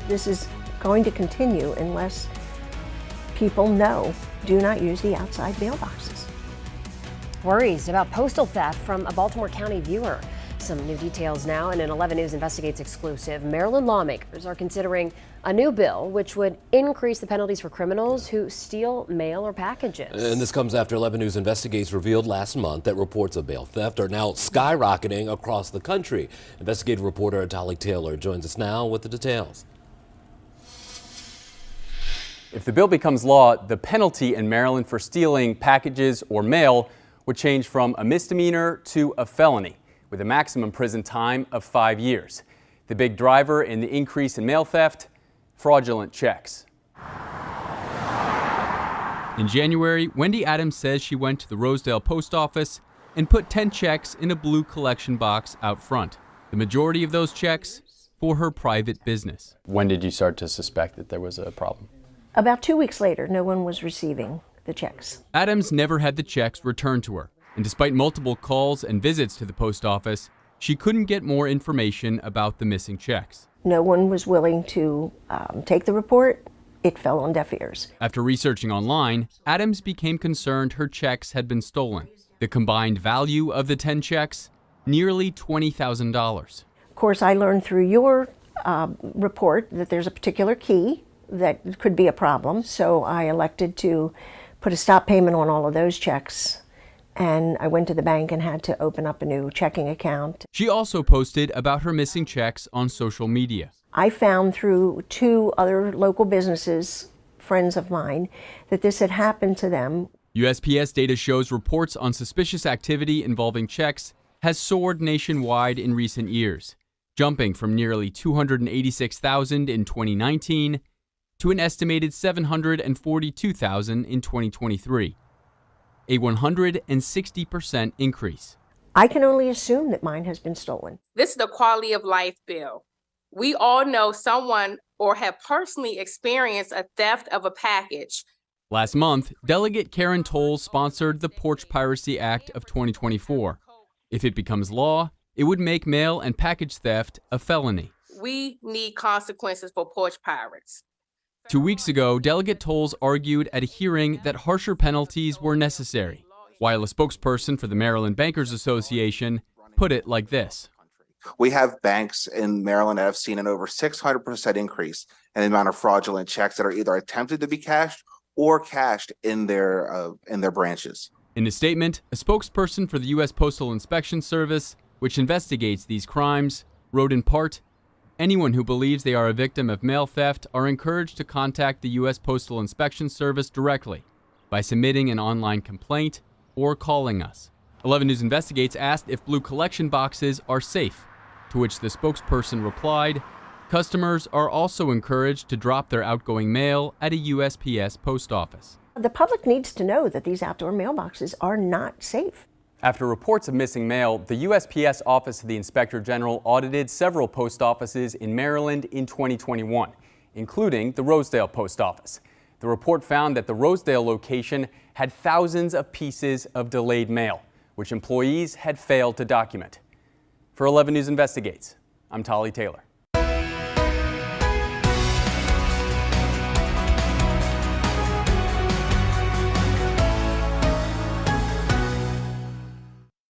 This is going to continue unless people know, do not use the outside mailboxes. Worries about postal theft from a Baltimore County viewer. Some new details now in an 11 News Investigates exclusive. Maryland lawmakers are considering a new bill which would increase the penalties for criminals who steal mail or packages. And this comes after 11 News Investigates revealed last month that reports of mail theft are now skyrocketing across the country. Investigative reporter Dolly Taylor joins us now with the details. If the bill becomes law, the penalty in Maryland for stealing packages or mail would change from a misdemeanor to a felony, with a maximum prison time of 5 years. The big driver in the increase in mail theft: fraudulent checks. In January, Wendy Adams says she went to the Rosedale post office and put 10 checks in a blue collection box out front. The majority of those checks for her private business. When did you start to suspect that there was a problem? About 2 weeks later, no one was receiving the checks. Adams never had the checks returned to her, and despite multiple calls and visits to the post office, she couldn't get more information about the missing checks. No one was willing to take the report. It fell on deaf ears. After researching online, Adams became concerned her checks had been stolen. The combined value of the 10 checks, nearly $20,000. Of course, I learned through your report that there's a particular key that could be a problem, so I elected to put a stop payment on all of those checks, and I went to the bank and had to open up a new checking account. She also posted about her missing checks on social media. I found through 2 other local businesses, friends of mine, that this had happened to them. USPS data shows reports on suspicious activity involving checks has soared nationwide in recent years, jumping from nearly 286,000 in 2019 to an estimated 742,000 in 2023, a 160% increase. I can only assume that mine has been stolen. This is the quality of life bill. We all know someone or have personally experienced a theft of a package. Last month, Delegate Karen Toles sponsored the Porch Piracy Act of 2024. If it becomes law, it would make mail and package theft a felony. We need consequences for porch pirates. 2 weeks ago, Delegate Toles argued at a hearing that harsher penalties were necessary, while a spokesperson for the Maryland Bankers Association put it like this. We have banks in Maryland that have seen an over 600% increase in the amount of fraudulent checks that are either attempted to be cashed or cashed in their branches. In a statement, a spokesperson for the U.S. Postal Inspection Service, which investigates these crimes, wrote in part, "Anyone who believes they are a victim of mail theft are encouraged to contact the U.S. Postal Inspection Service directly by submitting an online complaint or calling us." 11 News Investigates asked if blue collection boxes are safe, to which the spokesperson replied, "Customers are also encouraged to drop their outgoing mail at a USPS post office." The public needs to know that these outdoor mailboxes are not safe. After reports of missing mail, the USPS Office of the Inspector General audited several post offices in Maryland in 2021, including the Rosedale Post Office. The report found that the Rosedale location had thousands of pieces of delayed mail, which employees had failed to document. For 11 News Investigates, I'm Dolly Taylor.